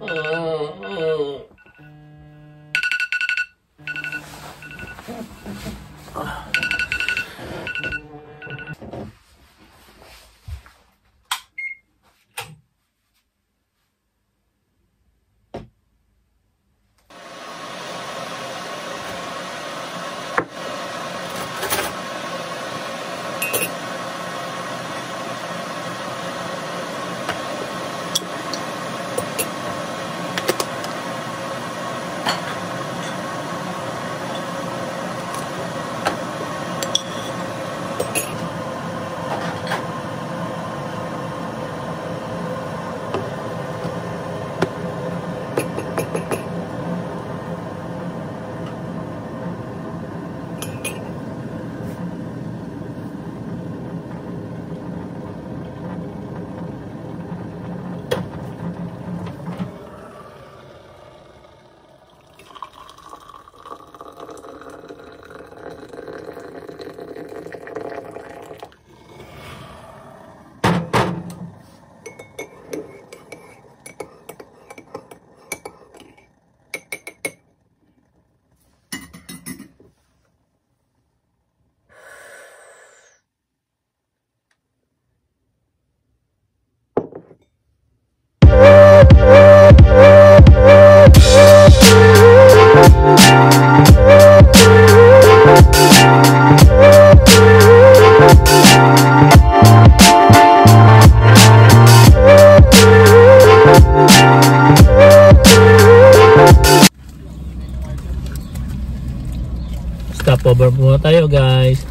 Stopover muna tayo, guys.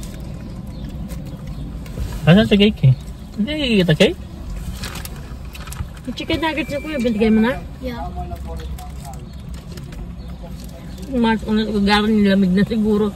Asan sa cake eh? Hindi kita cake? Yung chicken nuggets na kuya, bintigay mo na? Yeah. Mas kung nagagaran nilamig na siguro.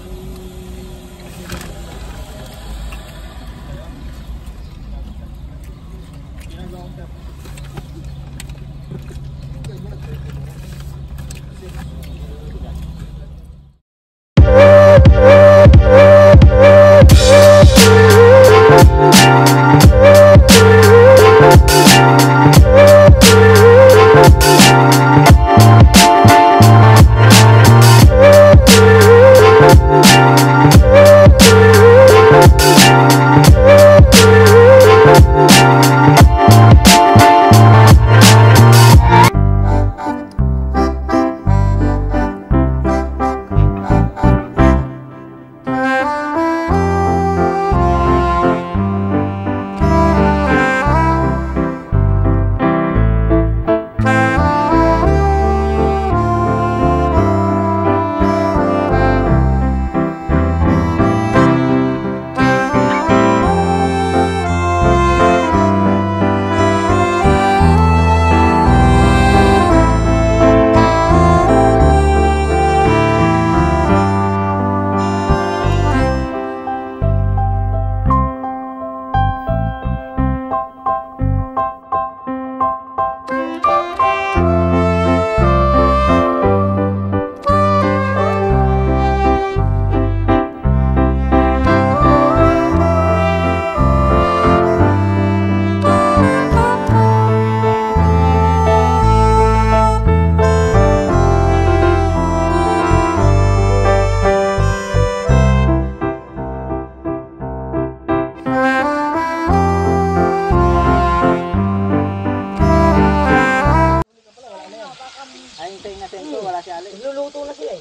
Luluto na siya eh.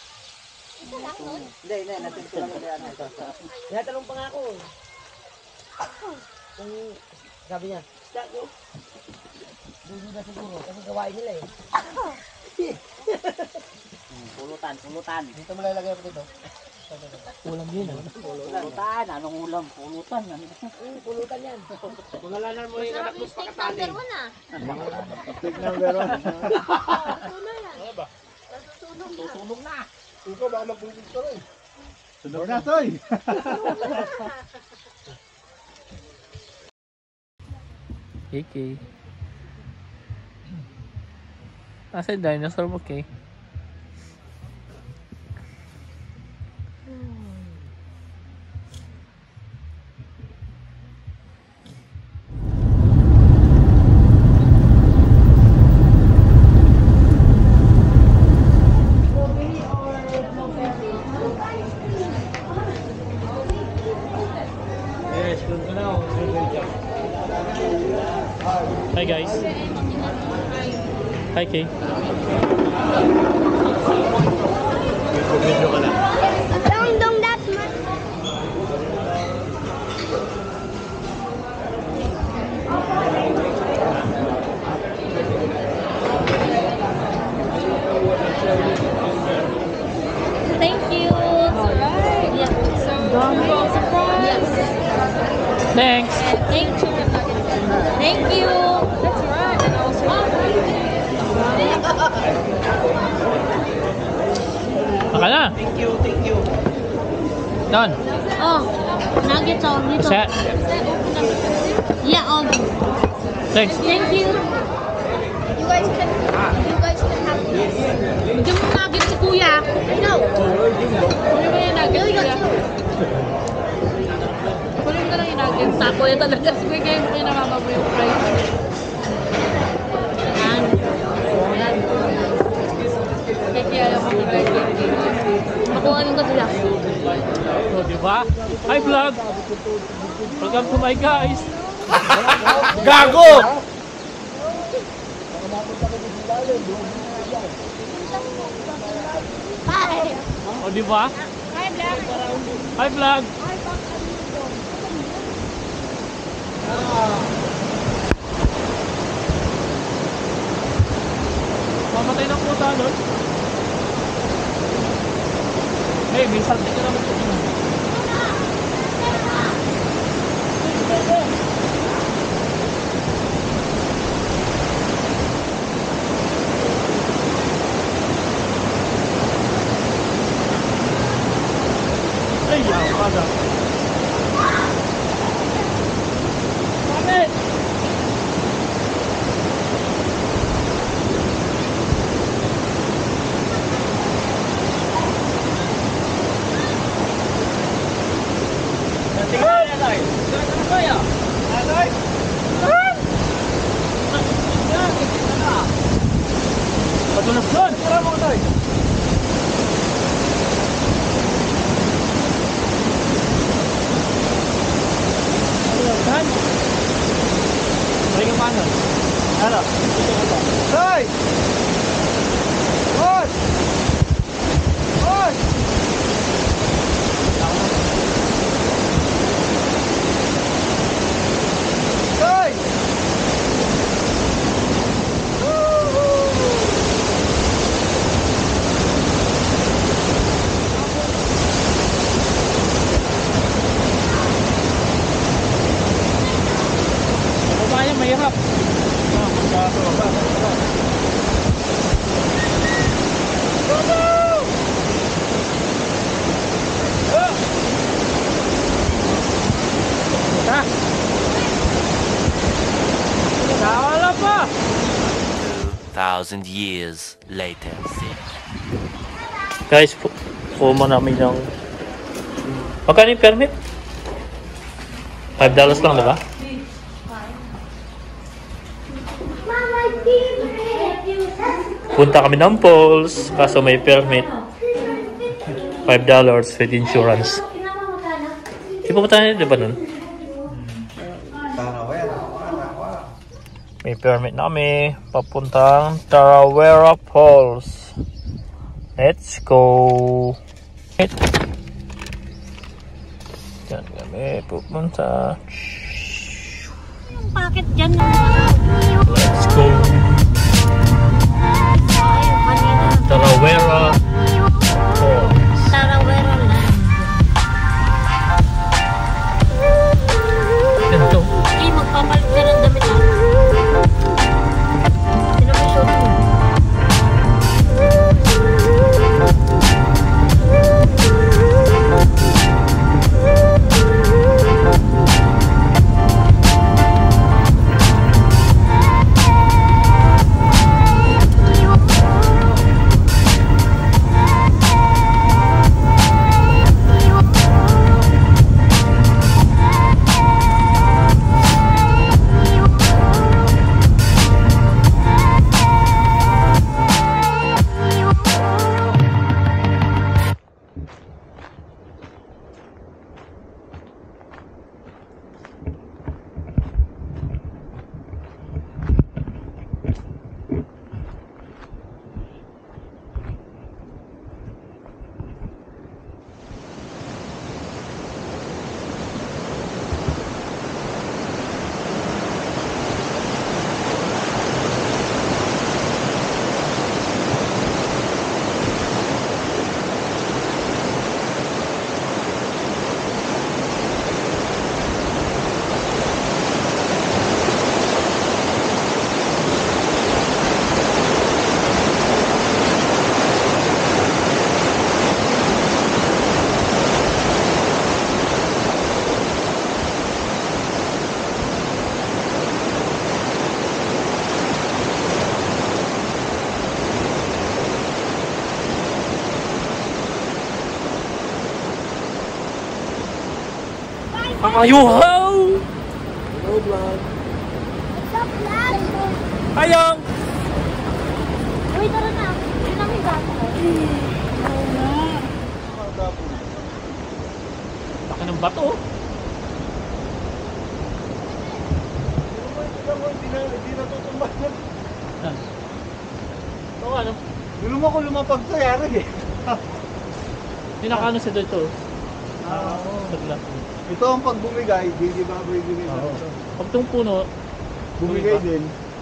Hindi, natin ko lang yan. Tinatanong pa nga ako. Kung sabi niya, dulo na siguro kasi gawain nila eh. Pulutan. Dito mo lalagay ako dito. Ulam yun ah. Pulutan, anong ulam? Pulutan. Pulutan yan. Pangalanan mo yung anak mo sa pakatali. Tignan meron. Susunog na. Ikaw baka magbubig ka rin. Sunog na, Toy. Kiki. Asa yung dinosaur mo, Kay? Hi, Kay. Video ka na. Dong that much. Thank you. Alright. Yeah. Yes. Thanks. Thank you. Thank you. That's right. And also. Baka na. Thank you. Done. Oh, nuggets on dito. Set. Yeah, Thanks. Thank you. You guys can have this. Bigyan mo nugget si kuya. No. Kunin mo yung nugget Really kuya. good. Kunin mo na lang yung nugget. Sako yan talaga. Bigay mo kayo na mama mo yung price. Yan. Yan. Kaya ayaw mo bigay. Makuha yung kasi lang. So, diba? Hi, vlog. Welcome to my guys. Gago! Bye. O, diba? Hi, Black. Hi, vlog. Mamatay ng puta nun. Hey, may salty ka naman dito. Ay, yaw, kada. Bakit? Tingnan niya, Loy. Tingnan mo ya. Loy. Patulog doon. Tara mo, Loy. Saan? Balik ang panon. Ano? Hoy! Hoy! Hoy! Hoy! Baba niya, mahirap. Ha? Nawala pa! 2,000 years later. Guys, pumo namin yung... Magkano yung permit? $5 lang, diba? Punta kami ng Falls, kaso may permit. $5 with insurance. Di ba tayo, di ba nun? May permit na kami, papuntang Tarawera Falls. Let's go! Diyan kami pupunta. Bakit dyan? Let's go! Tarawera Falls. Tarawera Land. Ganito. Eh, magpapalit ka ng damit ah. Sino may show mo? Ayuhaw! Hello, vlog. Stop lang! Ayong! Uy, tara na. Yun ang may gato. Laki ng bato. Hindi natutumba na. Oo ano? Gulong ako lumapag sa yari eh. Pinakano sa dito. Sagla. Ito ang pag bumigay, hindi ba bumigay Oo. ito? Pag itong puno, Bumigay din.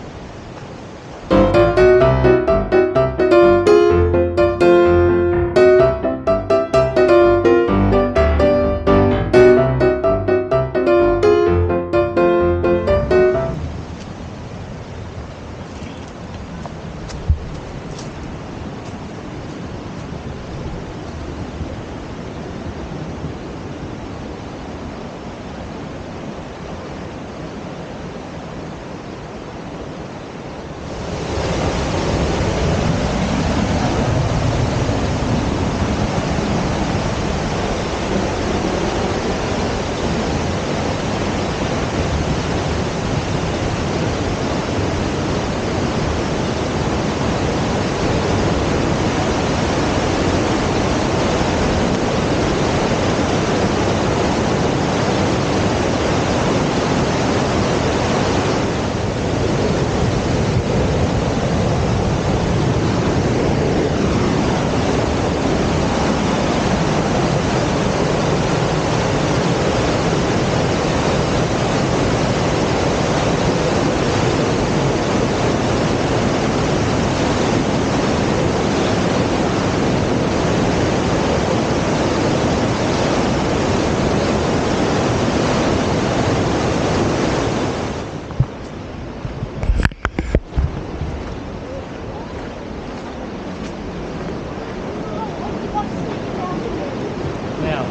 Ayan.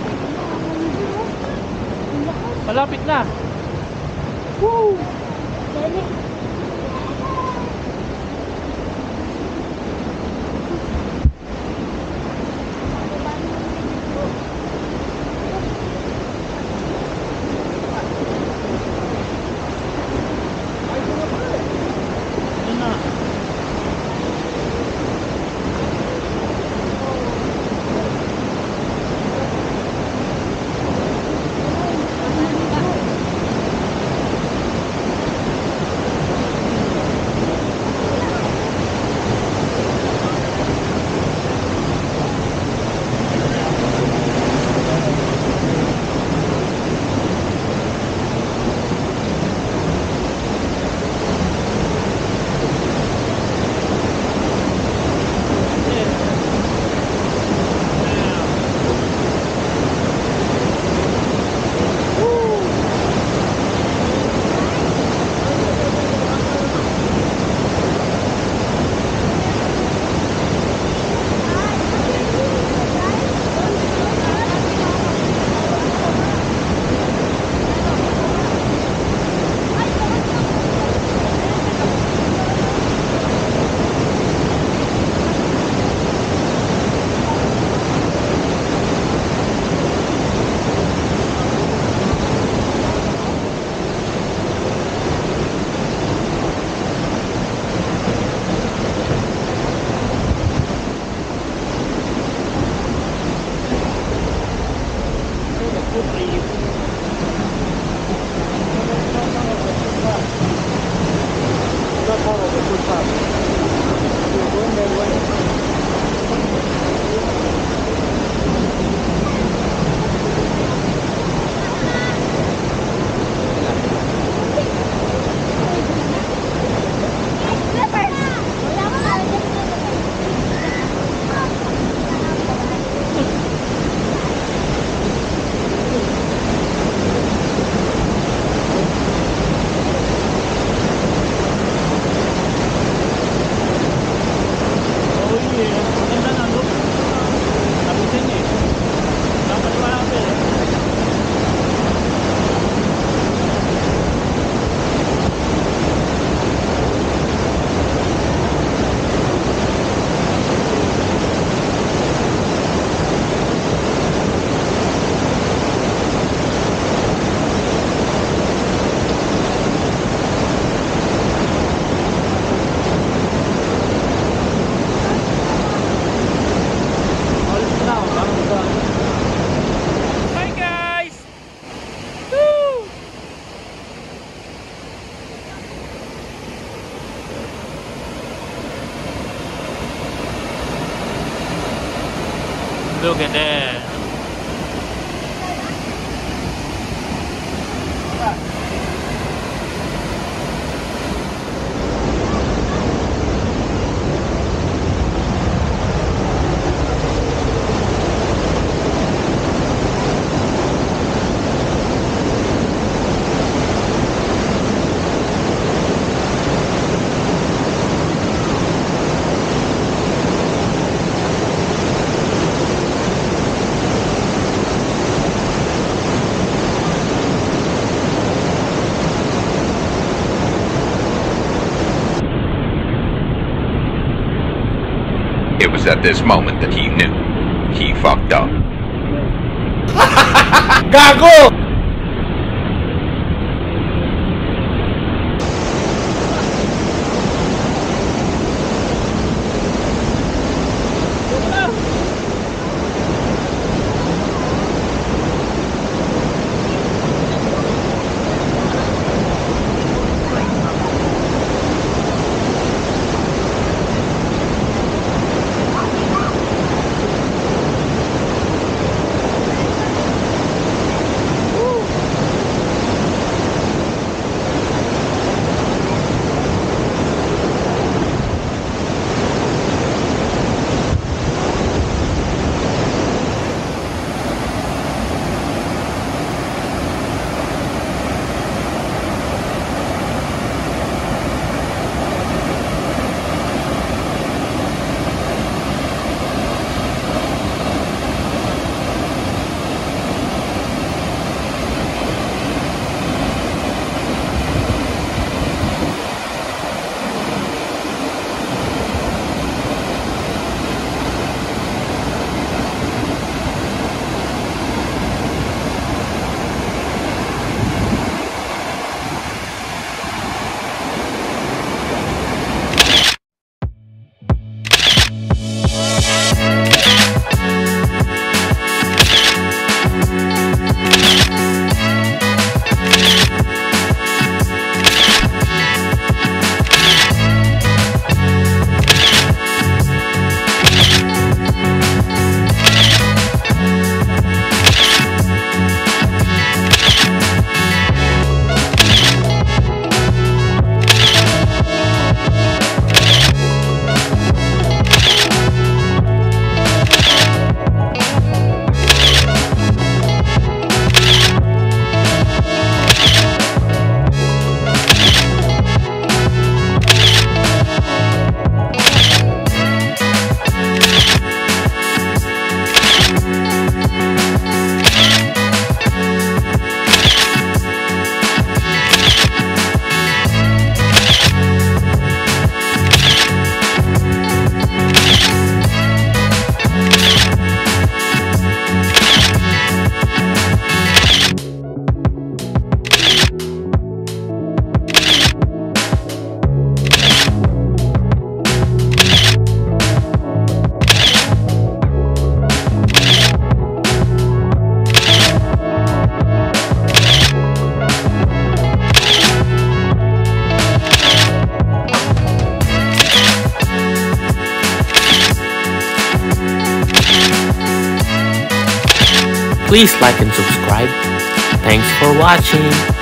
Malapit na. Woo! Dali. Yun na. Look at that. It was at this moment that he knew he fucked up. Gago! Please like and subscribe. Thanks for watching.